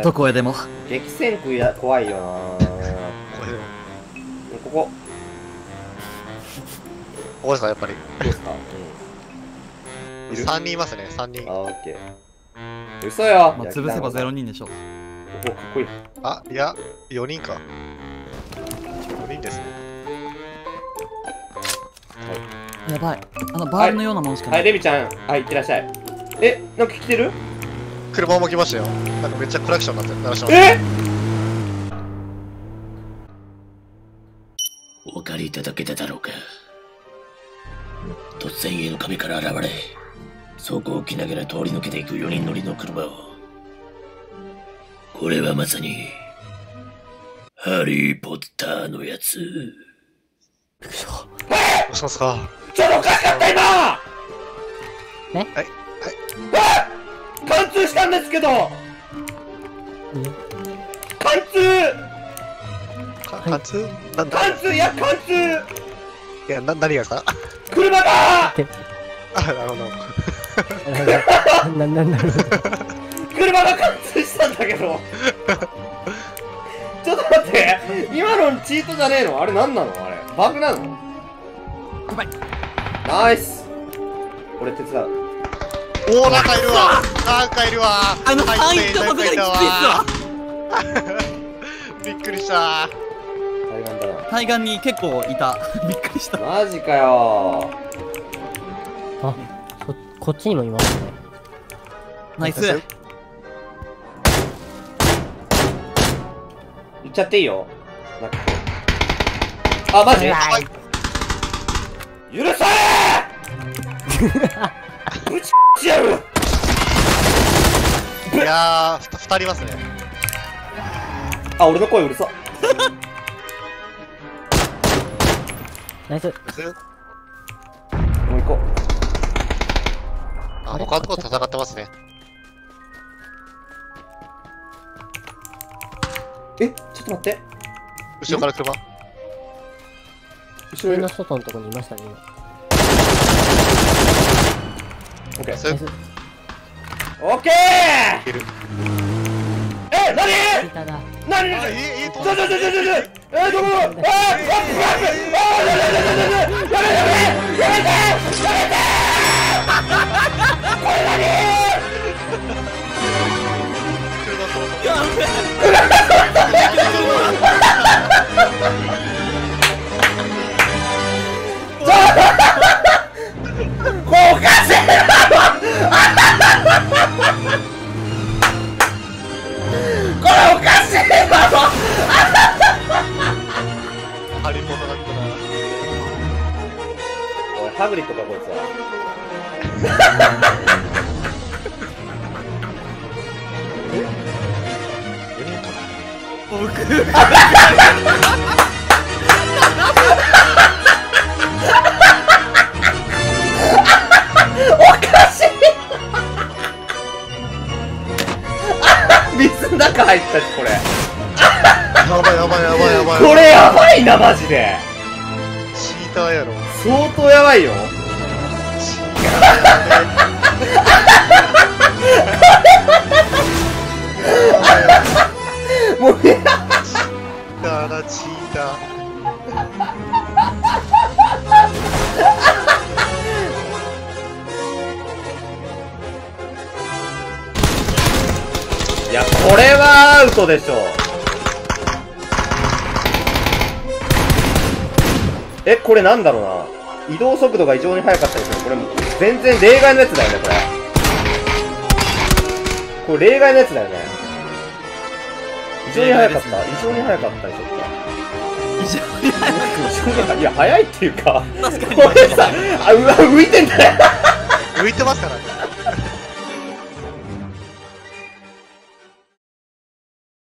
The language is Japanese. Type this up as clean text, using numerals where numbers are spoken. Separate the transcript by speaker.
Speaker 1: どこへでも。
Speaker 2: 激戦区や怖いよな。ここ
Speaker 3: ここですか、やっぱり。
Speaker 2: どうですか。いる。
Speaker 3: 3人いますね、3人。
Speaker 2: あ、オッケー。嘘よ。
Speaker 1: まあ、潰せば0人でしょう。
Speaker 2: お、かっこいい。
Speaker 3: あ、いや、4人か。4人ですね。
Speaker 1: やばい。バールのようなものしかな
Speaker 2: はい、
Speaker 1: い。
Speaker 2: レビちゃん、はい、いってらっしゃい。え、なんか来てる？
Speaker 3: 車も来ましたよ。なんかめっちゃクラクションになって鳴らしてます。
Speaker 2: え？
Speaker 4: お借りいただけただろうか。突然家の壁から現れ、走行を着ながら通り抜けていく4人乗りの車を。これはまさに、ハリー・ポッターのやつ。
Speaker 3: どうしますか？
Speaker 2: ちょっとおかしかった今！
Speaker 3: はい。
Speaker 2: 貫通したんですけど！貫通！
Speaker 3: 貫通？なんだ？
Speaker 2: 貫通、いや、貫通！
Speaker 3: いや、何がですか？
Speaker 2: 車が！
Speaker 3: あ、なるほど。
Speaker 2: 車が貫通したんだけど。ちょっと待って、今のチートじゃねえの？あれ何なの？あれバグなの？
Speaker 1: やばい。
Speaker 2: ナイス。俺手伝う。
Speaker 3: おお、なんかいるわ。なんかいるわ。
Speaker 1: 範囲ってことがきついっすわ。
Speaker 3: びっくりした。
Speaker 2: 対岸だな。
Speaker 1: 対岸に結構いた。びっくりした。
Speaker 2: マジかよ
Speaker 5: あ、こっちにもいますね。
Speaker 1: ナイス。
Speaker 2: 言っちゃっていいよ。なんかあ、マジ？許されーぶちやる。
Speaker 3: いやー、2人いますね。
Speaker 2: あ、俺の声うるさ。
Speaker 5: ナイス。
Speaker 2: もう行こ
Speaker 3: あ、他のとこ戦ってますね。
Speaker 2: う。え、ちょっと待って。
Speaker 3: 後ろから車。
Speaker 2: 後ろに
Speaker 5: 上の外のとこにいましたね、今。
Speaker 2: オッケー。
Speaker 5: ナイス。
Speaker 2: オッケー。
Speaker 3: いる。
Speaker 2: え、なに？
Speaker 5: いただ。
Speaker 2: なに？
Speaker 3: あ、いい
Speaker 2: ちょ、どこ？どこ？おかしいだろ！これおかしいだろ！
Speaker 3: ハリーポッターだったな。
Speaker 2: おい、ハグリッドかこいつは。おかしい。水の中入ったし、これ。
Speaker 3: やばいやばいやばいやばい。
Speaker 2: これやばいな、マジで。
Speaker 3: チーターやろ。
Speaker 2: 相当やばいよ。もう
Speaker 3: チーターだ、チーター。
Speaker 2: いや、これはアウトでしょ。え、これなんだろうな。移動速度が異常に速かったりする。これ全然例外のやつだよね、これ。これ例外のやつだよね。異常に速かった。異常に速かったでしょ。
Speaker 1: 異常に速い。
Speaker 2: いや、速いっていうか。
Speaker 1: 確かに。
Speaker 2: これさ、あ、浮いてんだよ。
Speaker 3: 浮いてますからね。